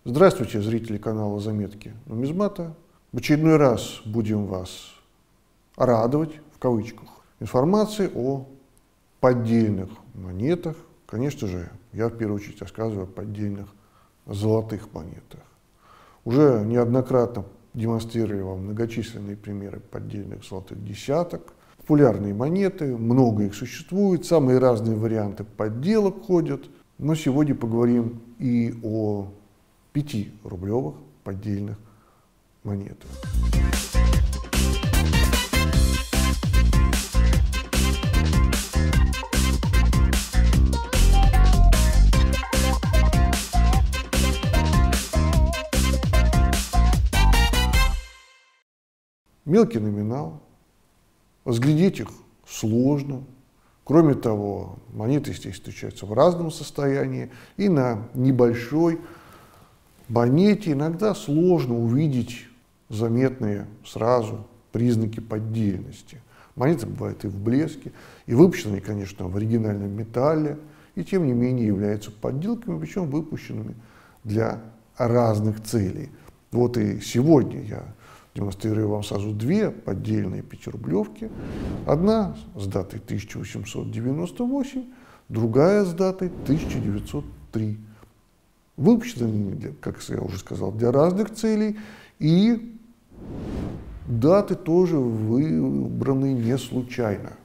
Здравствуйте, зрители канала «Заметки нумизмата». В очередной раз будем вас радовать, в кавычках, информацией о поддельных монетах. Конечно же, я в первую очередь рассказываю о поддельных золотых монетах. Уже неоднократно демонстрировали вам многочисленные примеры поддельных золотых десяток. Популярные монеты, много их существует, самые разные варианты подделок ходят. Но сегодня поговорим и о 5-рублевых поддельных монетах. Мелкий номинал, разглядеть их сложно. Кроме того, монеты, естественно, встречаются в разном состоянии, и на небольшой монете иногда сложно увидеть заметные сразу признаки поддельности. Монеты бывают и в блеске, и выпущены, конечно, в оригинальном металле, и тем не менее являются подделками, причем выпущенными для разных целей. Вот и сегодня я демонстрирую вам сразу две поддельные 5-рублевки. Одна с датой 1898, другая с датой 1903. Выпущены они, как я уже сказал, для разных целей, и даты тоже выбраны не случайно.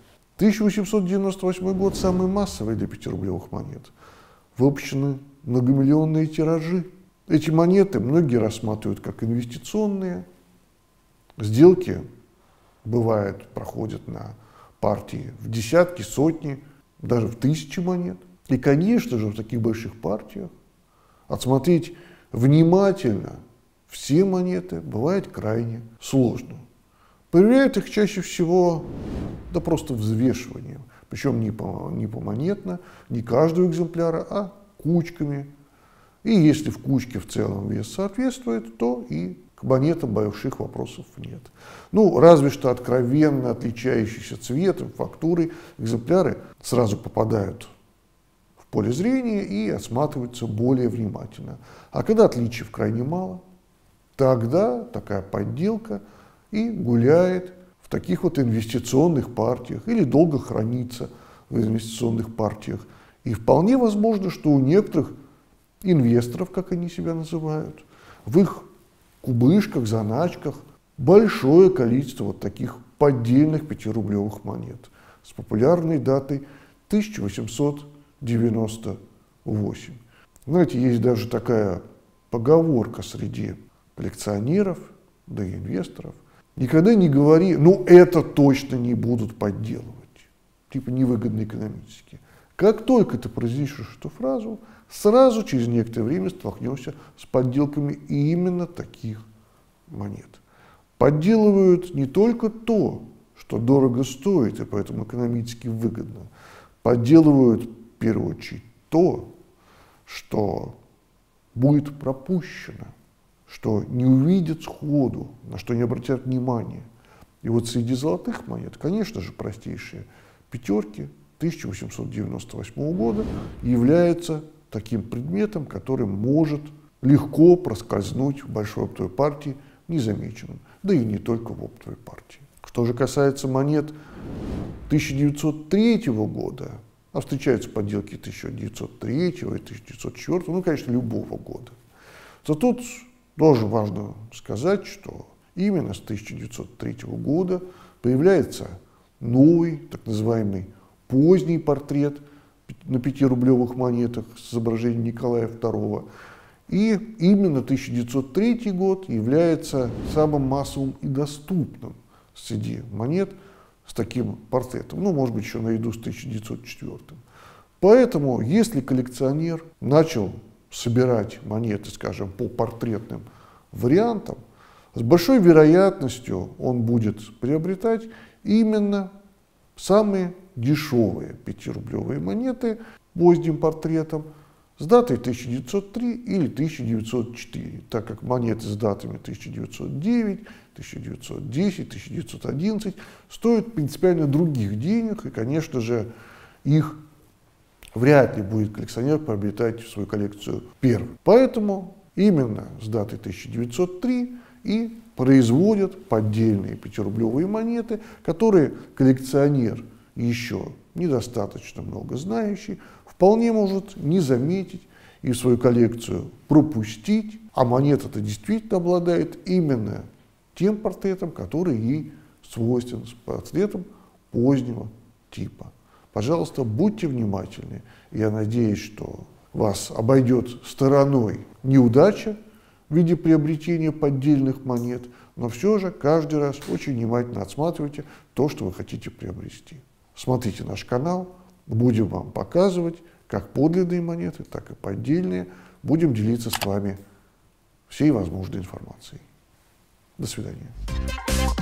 1898 год самый массовый для 5-рублевых монет. Выпущены многомиллионные тиражи. Эти монеты многие рассматривают как инвестиционные. Сделки, бывает, проходят на партии в десятки, сотни, даже в тысячи монет. И, конечно же, в таких больших партиях отсмотреть внимательно все монеты бывает крайне сложно. Проверяют их чаще всего, да просто взвешиванием. Причем не помонетно, не каждого экземпляра, а кучками. И если в кучке в целом вес соответствует, то и к монетам больших вопросов нет. Ну, разве что откровенно отличающиеся цветом, фактурой экземпляры сразу попадают в поле зрения и осматриваются более внимательно. А когда отличий крайне мало, тогда такая подделка и гуляет в таких вот инвестиционных партиях или долго хранится в инвестиционных партиях. И вполне возможно, что у некоторых инвесторов, как они себя называют, в их кубышках, заначках большое количество вот таких поддельных 5-рублевых монет с популярной датой 1898. Знаете, есть даже такая поговорка среди коллекционеров, да и инвесторов. Никогда не говори, ну это точно не будут подделывать, типа невыгодно экономически. Как только ты произнесешь эту фразу, сразу через некоторое время столкнешься с подделками именно таких монет. Подделывают не только то, что дорого стоит и поэтому экономически выгодно. Подделывают в первую очередь то, что будет пропущено, что не увидят сходу, на что не обратят внимания. И вот среди золотых монет, конечно же, простейшие пятерки 1898 года являются таким предметом, который может легко проскользнуть в большой оптовой партии незамеченным, да и не только в оптовой партии. Что же касается монет 1903 года, а встречаются подделки 1903 и 1904, ну, конечно, любого года, то тут тоже важно сказать, что именно с 1903 года появляется новый, так называемый поздний портрет на 5-рублевых монетах с изображением Николая II. И именно 1903 год является самым массовым и доступным среди монет с таким портретом. Ну, может быть, еще наряду с 1904. Поэтому, если коллекционер начал собирать монеты, скажем, по портретным вариантам, с большой вероятностью он будет приобретать именно самые дешевые 5-рублевые монеты поздним портретом с датой 1903 или 1904, так как монеты с датами 1909, 1910, 1911 стоят принципиально других денег, и, конечно же, их вряд ли будет коллекционер приобретать в свою коллекцию первым. Поэтому Именно с даты 1903 и производят поддельные 5-рублевые монеты, которые коллекционер, еще недостаточно много знающий, вполне может не заметить и в свою коллекцию пропустить, а монета-то действительно обладает именно тем портретом, который ей свойствен, с портретом позднего типа. Пожалуйста, будьте внимательны. Я надеюсь, что вас обойдет стороной неудача в виде приобретения поддельных монет, но все же каждый раз очень внимательно отсматривайте то, что вы хотите приобрести. Смотрите наш канал, будем вам показывать как подлинные монеты, так и поддельные. Будем делиться с вами всей возможной информацией. До свидания.